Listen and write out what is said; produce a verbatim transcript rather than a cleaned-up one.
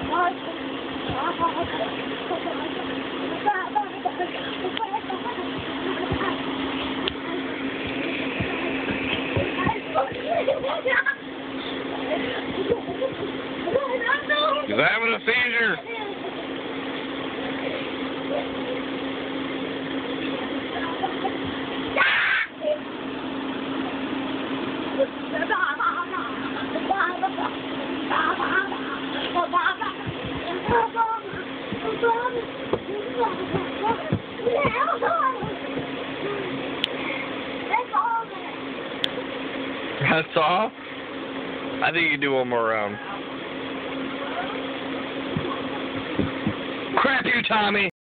He's having a seizure. That's all? I think you can do one more round. Crap you, Tommy!